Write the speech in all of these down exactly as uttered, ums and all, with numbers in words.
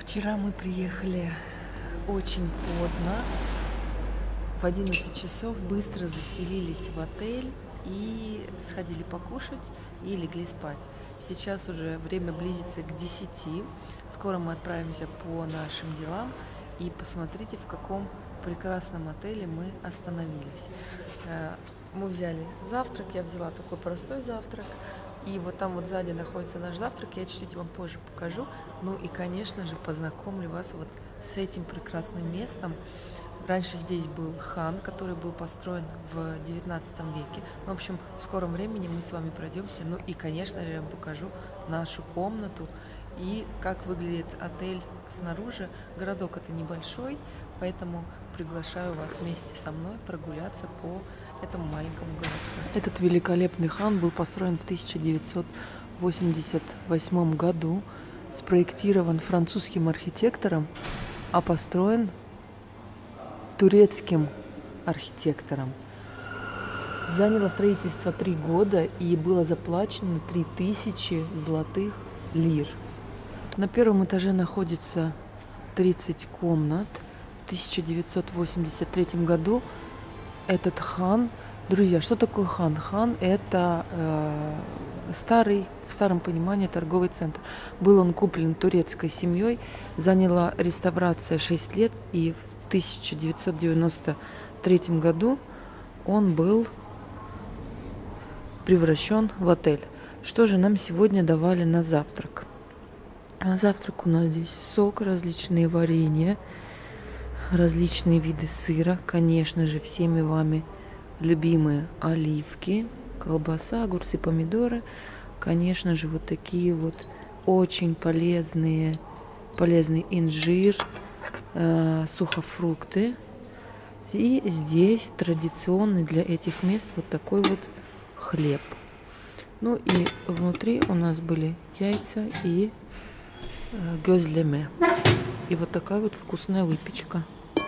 Вчера мы приехали очень поздно, в одиннадцать часов быстро заселились в отель и сходили покушать и легли спать. Сейчас уже время близится к десяти, скоро мы отправимся по нашим делам, и посмотрите, в каком прекрасном отеле мы остановились. Мы взяли завтрак, я взяла такой простой завтрак. И вот там вот сзади находится наш завтрак, я чуть-чуть вам позже покажу. Ну и, конечно же, познакомлю вас вот с этим прекрасным местом. Раньше здесь был хан, который был построен в девятнадцатом веке. В общем, в скором времени мы с вами пройдемся. Ну и, конечно же, я вам покажу нашу комнату и как выглядит отель снаружи. Городок это небольшой, поэтому приглашаю вас вместе со мной прогуляться по этому маленькому городку. Этот великолепный хан был построен в тысяча девятьсот восемьдесят восьмом году, спроектирован французским архитектором, а построен турецким архитектором. Заняло строительство три года и было заплачено три тысячи золотых лир. На первом этаже находится тридцать комнат. В тысяча девятьсот восемьдесят третьем году этот хан, друзья, что такое хан? Хан это э, старый, в старом понимании, торговый центр. Был он куплен турецкой семьей, заняла реставрация шесть лет, и в тысяча девятьсот девяносто третьем году он был превращен в отель. Что же нам сегодня давали на завтрак? На завтрак у нас здесь сок, различные варенья, различные виды сыра, конечно же, всеми вами любимые оливки, колбаса, огурцы, помидоры, конечно же, вот такие вот очень полезные, полезный инжир, э, сухофрукты. И здесь традиционный для этих мест вот такой вот хлеб. Ну и внутри у нас были яйца и э, gözleme. И вот такая вот вкусная выпечка.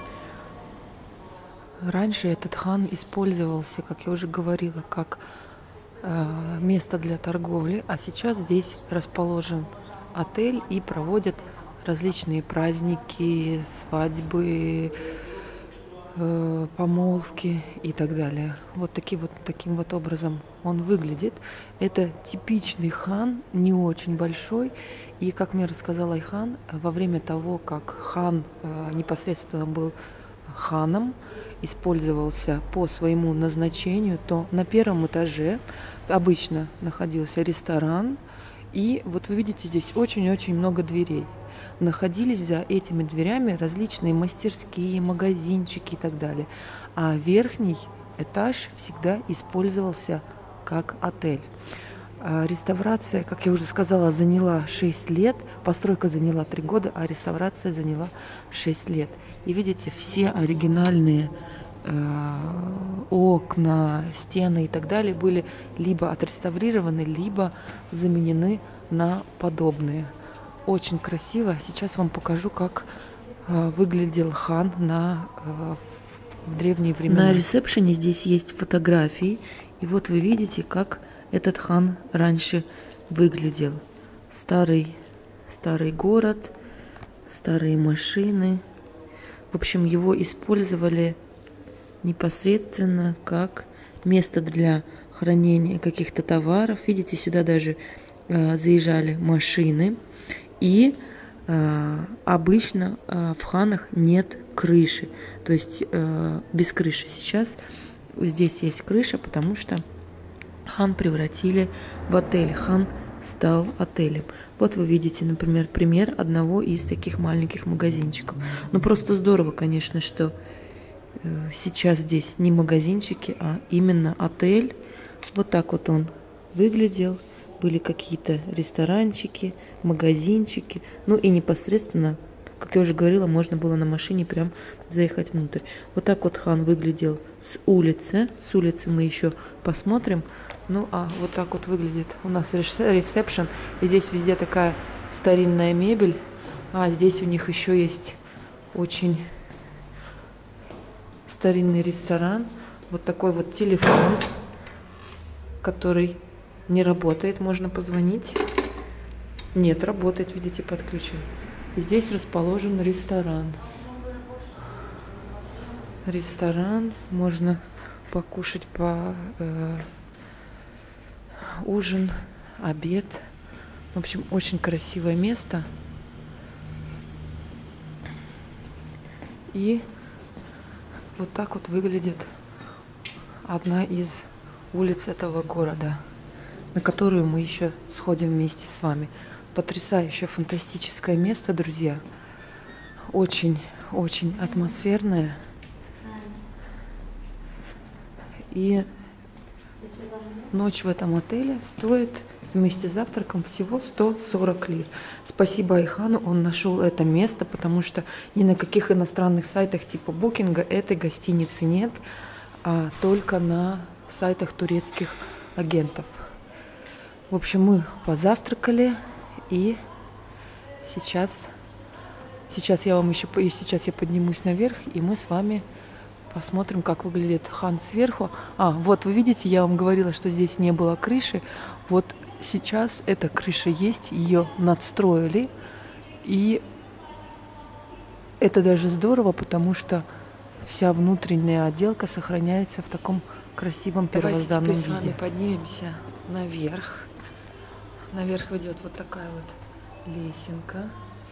Раньше этот хан использовался, как я уже говорила, как э, место для торговли, а сейчас здесь расположен отель и проводят различные праздники, свадьбы, э, помолвки и так далее. Вот, такие вот таким вот образом он выглядит. Это типичный хан, не очень большой. И, как мне рассказал Айхан, во время того, как хан э, непосредственно был ханом, использовался по своему назначению, то на первом этаже обычно находился ресторан. И вот вы видите, здесь очень-очень много дверей. Находились за этими дверями различные мастерские, магазинчики и так далее. А верхний этаж всегда использовался как отель. Реставрация, как я уже сказала, заняла шесть лет, постройка заняла три года, а реставрация заняла шесть лет. И видите, все оригинальные э, окна, стены и так далее были либо отреставрированы, либо заменены на подобные. Очень красиво. Сейчас вам покажу, как э, выглядел хан на, э, в древние времена. На ресепшене здесь есть фотографии, и вот вы видите, как этот хан раньше выглядел. Старый, старый город, старые машины. В общем, его использовали непосредственно как место для хранения каких-то товаров. Видите, сюда даже э, заезжали машины. И э, обычно э, в ханах нет крыши. То есть э, без крыши. Сейчас здесь есть крыша, потому что хан превратили в отель. Хан стал отелем. Вот вы видите, например, пример одного из таких маленьких магазинчиков. Ну, просто здорово, конечно, что э, сейчас здесь не магазинчики, а именно отель. Вот так вот он выглядел. Были какие-то ресторанчики, магазинчики. Ну и непосредственно, как я уже говорила, можно было на машине прям заехать внутрь. Вот так вот хан выглядел с улицы. С улицы мы еще посмотрим. Ну, а вот так вот выглядит у нас ресепшн. И здесь везде такая старинная мебель. А здесь у них еще есть очень старинный ресторан. Вот такой вот телефон, который не работает. Можно позвонить. Нет, работает, видите, подключен. И здесь расположен ресторан. Ресторан, можно покушать по э, ужин, обед. В общем, очень красивое место. И вот так вот выглядит одна из улиц этого города, на которую мы еще сходим вместе с вами. Потрясающее, фантастическое место, друзья. Очень-очень атмосферное. И ночь в этом отеле стоит вместе с завтраком всего сто сорок лир. Спасибо Айхану, он нашел это место, потому что ни на каких иностранных сайтах типа Букинга этой гостиницы нет, а только на сайтах турецких агентов. В общем, мы позавтракали, и сейчас, сейчас я вам еще, сейчас я поднимусь наверх, и мы с вами посмотрим, как выглядит хан сверху. А, вот вы видите, я вам говорила, что здесь не было крыши. Вот сейчас эта крыша есть, ее надстроили. И это даже здорово, потому что вся внутренняя отделка сохраняется в таком красивом первозданном виде. Давайте теперь с вами поднимемся наверх. Наверх ведет вот такая вот лесенка.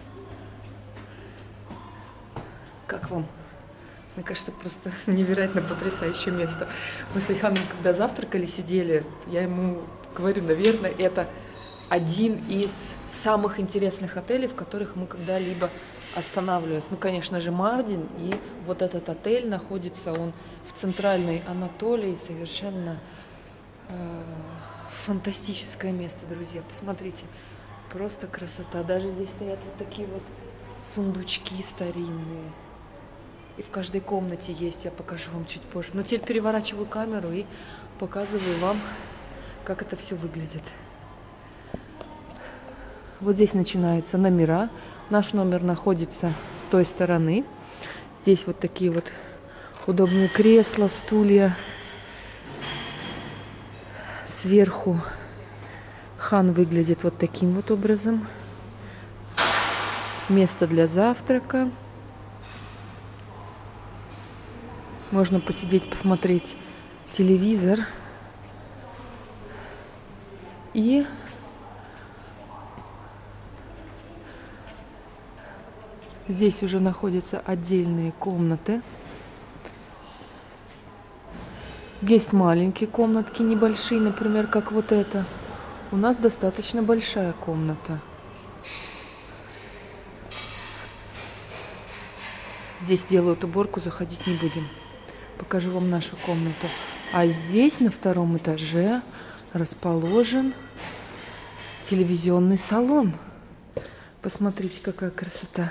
Как вам? Мне кажется, просто невероятно потрясающее место. Мы с Айханом, когда завтракали, сидели, я ему говорю, наверное, это один из самых интересных отелей, в которых мы когда-либо останавливались. Ну, конечно же, Мардин, и вот этот отель находится, он в центральной Анатолии, совершенно э, фантастическое место, друзья. Посмотрите, просто красота. Даже здесь стоят вот такие вот сундучки старинные. И в каждой комнате есть, я покажу вам чуть позже. Но теперь переворачиваю камеру и показываю вам, как это все выглядит. Вот здесь начинаются номера. Наш номер находится с той стороны. Здесь вот такие вот удобные кресла, стулья. Сверху хан выглядит вот таким вот образом. Место для завтрака. Можно посидеть, посмотреть телевизор. И здесь уже находятся отдельные комнаты. Есть маленькие комнатки, небольшие, например, как вот эта. У нас достаточно большая комната. Здесь делают уборку, заходить не будем. Покажу вам нашу комнату. А здесь на втором этаже расположен телевизионный салон. Посмотрите, какая красота.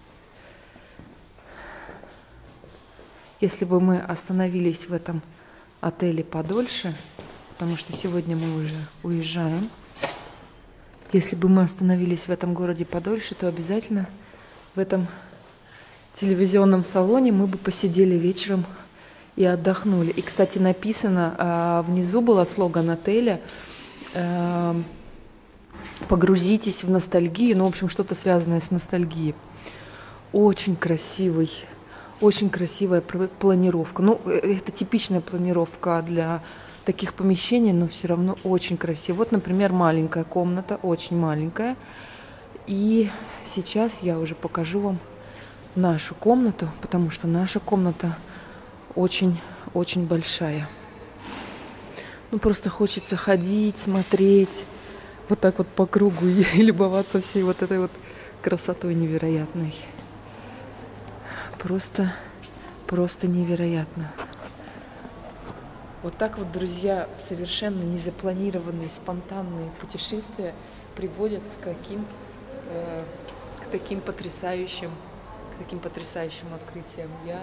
Если бы мы остановились в этом отеле подольше, потому что сегодня мы уже уезжаем, если бы мы остановились в этом городе подольше, то обязательно в этом телевизионном салоне мы бы посидели вечером и отдохнули. И, кстати, написано, а, внизу был слоган отеля а, «Погрузитесь в ностальгию». Ну, в общем, что-то связанное с ностальгией. Очень красивый, очень красивая планировка. Ну, это типичная планировка для таких помещений, но все равно очень красиво. Вот, например, маленькая комната, очень маленькая. И сейчас я уже покажу вам нашу комнату, потому что наша комната очень-очень большая. Ну, просто хочется ходить, смотреть вот так вот по кругу и любоваться всей вот этой вот красотой невероятной. Просто, просто невероятно. Вот так вот, друзья, совершенно незапланированные, спонтанные путешествия приводят к каким, э, к таким потрясающим таким потрясающим открытием. Я,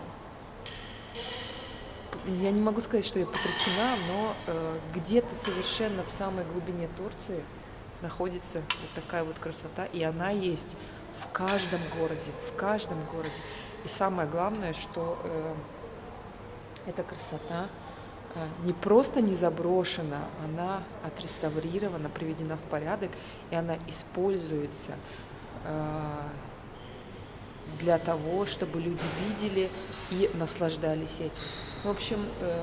я не могу сказать, что я потрясена, но э, где-то совершенно в самой глубине Турции находится вот такая вот красота, и она есть в каждом городе, в каждом городе. И самое главное, что э, эта красота э, не просто не заброшена, она отреставрирована, приведена в порядок, и она используется э, для того, чтобы люди видели и наслаждались этим. В общем,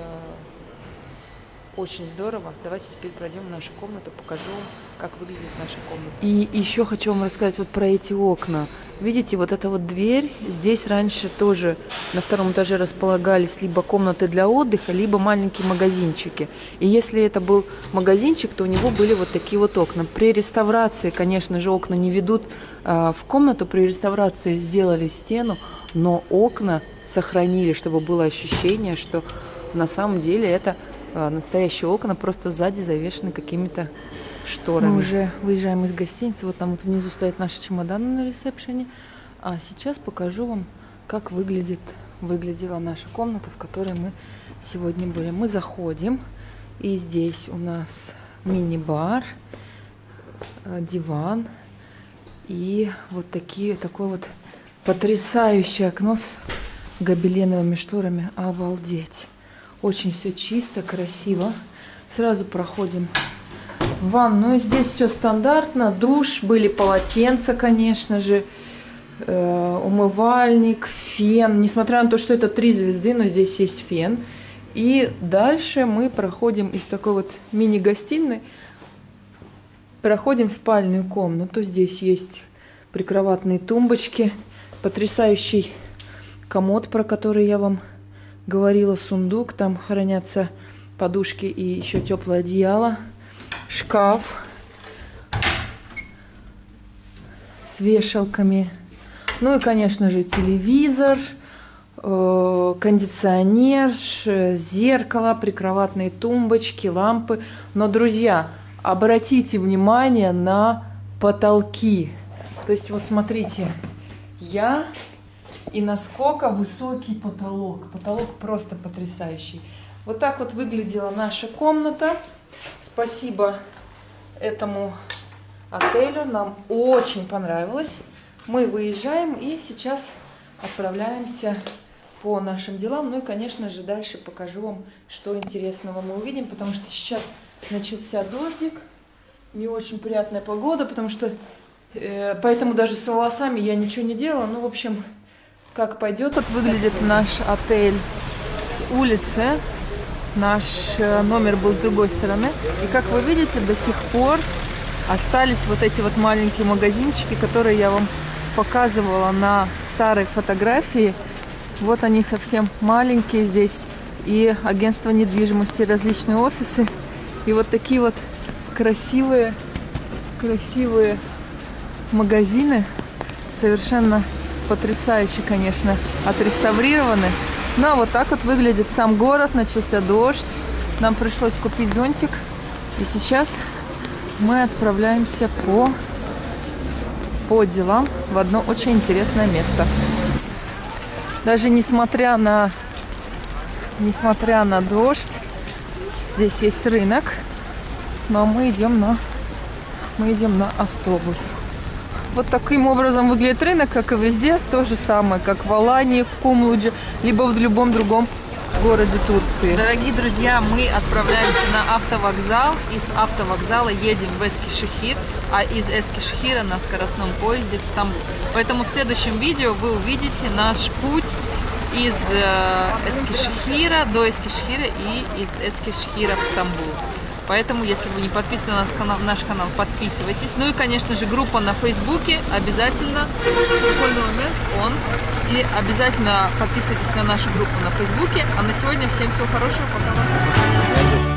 очень здорово. Давайте теперь пройдем в нашу комнату, покажу вам, как выглядит наша комната. И еще хочу вам рассказать вот про эти окна. Видите, вот эта вот дверь, здесь раньше тоже на втором этаже располагались либо комнаты для отдыха, либо маленькие магазинчики. И если это был магазинчик, то у него были вот такие вот окна. При реставрации, конечно же, окна не ведут а, в комнату, при реставрации сделали стену, но окна сохранили, чтобы было ощущение, что на самом деле это а, настоящие окна, просто сзади завешены какими-то шторами. Мы уже выезжаем из гостиницы, вот там вот внизу стоят наши чемоданы на ресепшене. А сейчас покажу вам, как выглядит, выглядела наша комната, в которой мы сегодня были. Мы заходим, и здесь у нас мини-бар, диван и вот такие, такое вот потрясающее окно с гобеленовыми шторами. Обалдеть! Очень все чисто, красиво. Сразу проходим в ванную. Здесь все стандартно. Душ, были полотенца, конечно же, э, умывальник, фен. Несмотря на то, что это три звезды, но здесь есть фен. И дальше мы проходим из такой вот мини-гостиной, проходим в спальную комнату. Здесь есть прикроватные тумбочки, потрясающий комод, про который я вам говорила, сундук. Там хранятся подушки и еще теплое одеяло. Шкаф с вешалками. Ну и, конечно же, телевизор, э, кондиционер, зеркало, прикроватные тумбочки, лампы. Но, друзья, обратите внимание на потолки. То есть, вот смотрите, я и насколько высокий потолок. Потолок просто потрясающий. Вот так вот выглядела наша комната. Спасибо этому отелю, нам очень понравилось. Мы выезжаем и сейчас отправляемся по нашим делам. Ну и, конечно же, дальше покажу вам, что интересного мы увидим, потому что сейчас начался дождик, не очень приятная погода, потому что э, поэтому даже с волосами я ничего не делала. Ну, в общем, как пойдет. Вот выглядит наш отель с улицы. Наш номер был с другой стороны. И как вы видите, до сих пор остались вот эти вот маленькие магазинчики, которые я вам показывала на старой фотографии. Вот они совсем маленькие здесь. И агентство недвижимости, различные офисы. И вот такие вот красивые, красивые магазины. Совершенно потрясающе, конечно, отреставрированы. Ну, а вот так вот выглядит сам город. Начался дождь. Нам пришлось купить зонтик. И сейчас мы отправляемся по, по делам в одно очень интересное место. Даже несмотря на, несмотря на дождь, здесь есть рынок. Но мы идем на, мы идем на автобус. Вот таким образом выглядит рынок, как и везде. То же самое, как в Алании, в Кумлудже, либо в любом другом городе Турции. Дорогие друзья, мы отправляемся на автовокзал. Из автовокзала едем в Эскишехир, а из Эскишехира на скоростном поезде в Стамбул. Поэтому в следующем видео вы увидите наш путь из Эскишехира до Эскишехира и из Эскишехира в Стамбул. Поэтому, если вы не подписаны на наш канал, наш канал, подписывайтесь. Ну и, конечно же, группа на Фейсбуке. Обязательно он. И обязательно подписывайтесь на нашу группу на Фейсбуке. А на сегодня всем всего хорошего. Пока.